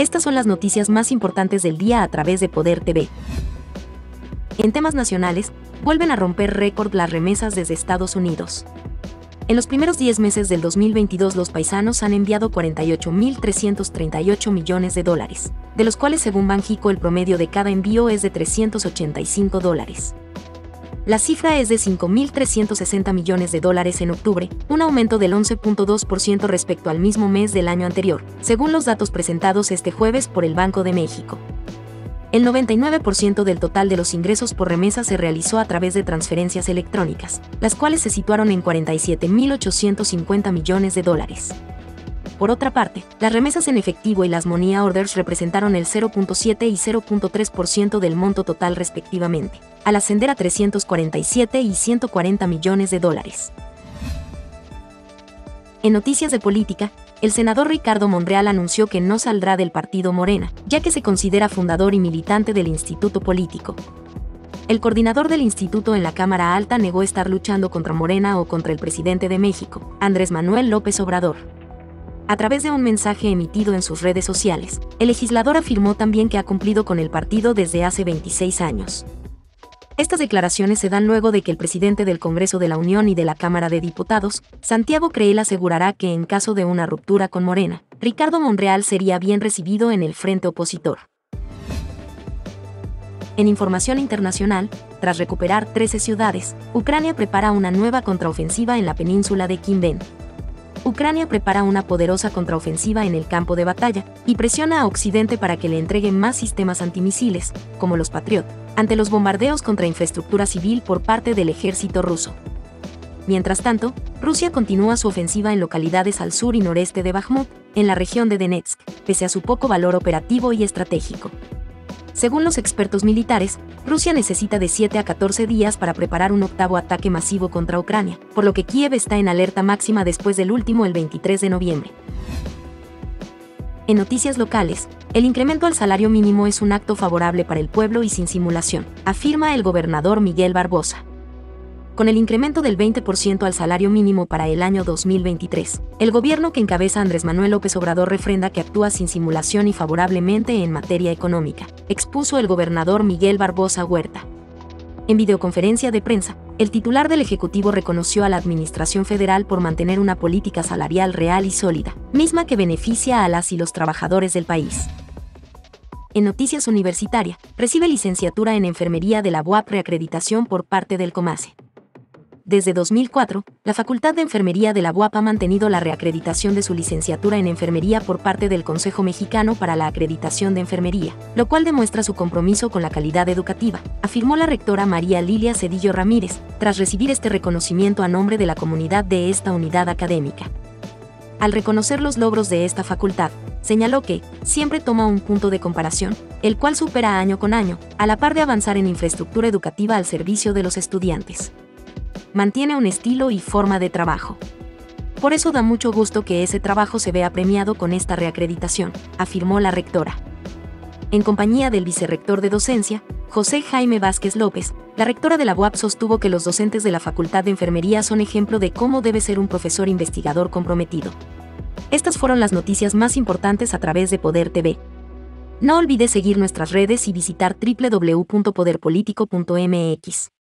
Estas son las noticias más importantes del día a través de Poder TV. En temas nacionales, vuelven a romper récord las remesas desde Estados Unidos. En los primeros 10 meses del 2022 los paisanos han enviado 48.338 millones de dólares, de los cuales según Banxico el promedio de cada envío es de 385 dólares. La cifra es de 5.360 millones de dólares en octubre, un aumento del 11.2% respecto al mismo mes del año anterior, según los datos presentados este jueves por el Banco de México. El 99% del total de los ingresos por remesa se realizó a través de transferencias electrónicas, las cuales se situaron en 47.850 millones de dólares. Por otra parte, las remesas en efectivo y las money orders representaron el 0.7 y 0.3% del monto total respectivamente, al ascender a 347 y 140 millones de dólares. En noticias de política, el senador Ricardo Monreal anunció que no saldrá del partido Morena, ya que se considera fundador y militante del instituto político. El coordinador del instituto en la Cámara Alta negó estar luchando contra Morena o contra el presidente de México, Andrés Manuel López Obrador. A través de un mensaje emitido en sus redes sociales, el legislador afirmó también que ha cumplido con el partido desde hace 26 años. Estas declaraciones se dan luego de que el presidente del Congreso de la Unión y de la Cámara de Diputados, Santiago Creel, asegurará que en caso de una ruptura con Morena, Ricardo Monreal sería bien recibido en el frente opositor. En información internacional, tras recuperar 13 ciudades, Ucrania prepara una nueva contraofensiva en la península de Crimea. Ucrania prepara una poderosa contraofensiva en el campo de batalla y presiona a Occidente para que le entregue más sistemas antimisiles, como los Patriot, ante los bombardeos contra infraestructura civil por parte del ejército ruso. Mientras tanto, Rusia continúa su ofensiva en localidades al sur y noreste de Bakhmut, en la región de Donetsk, pese a su poco valor operativo y estratégico. Según los expertos militares, Rusia necesita de 7 a 14 días para preparar un octavo ataque masivo contra Ucrania, por lo que Kiev está en alerta máxima después del último el 23 de noviembre. En noticias locales, el incremento al salario mínimo es un acto favorable para el pueblo y sin simulación, afirma el gobernador Miguel Barbosa. Con el incremento del 20% al salario mínimo para el año 2023, el gobierno que encabeza Andrés Manuel López Obrador refrenda que actúa sin simulación y favorablemente en materia económica, expuso el gobernador Miguel Barbosa Huerta. En videoconferencia de prensa, el titular del Ejecutivo reconoció a la Administración Federal por mantener una política salarial real y sólida, misma que beneficia a las y los trabajadores del país. En noticias universitaria, recibe licenciatura en enfermería de la UAP reacreditación por parte del COMACE. Desde 2004, la Facultad de Enfermería de la UAP ha mantenido la reacreditación de su licenciatura en enfermería por parte del Consejo Mexicano para la Acreditación de Enfermería, lo cual demuestra su compromiso con la calidad educativa, afirmó la rectora María Lilia Cedillo Ramírez, tras recibir este reconocimiento a nombre de la comunidad de esta unidad académica. Al reconocer los logros de esta facultad, señaló que siempre toma un punto de comparación, el cual supera año con año, a la par de avanzar en infraestructura educativa al servicio de los estudiantes. Mantiene un estilo y forma de trabajo. Por eso da mucho gusto que ese trabajo se vea premiado con esta reacreditación, afirmó la rectora. En compañía del vicerrector de docencia, José Jaime Vázquez López, la rectora de la UAP sostuvo que los docentes de la Facultad de Enfermería son ejemplo de cómo debe ser un profesor investigador comprometido. Estas fueron las noticias más importantes a través de Poder TV. No olvides seguir nuestras redes y visitar www.poderpolitico.mx.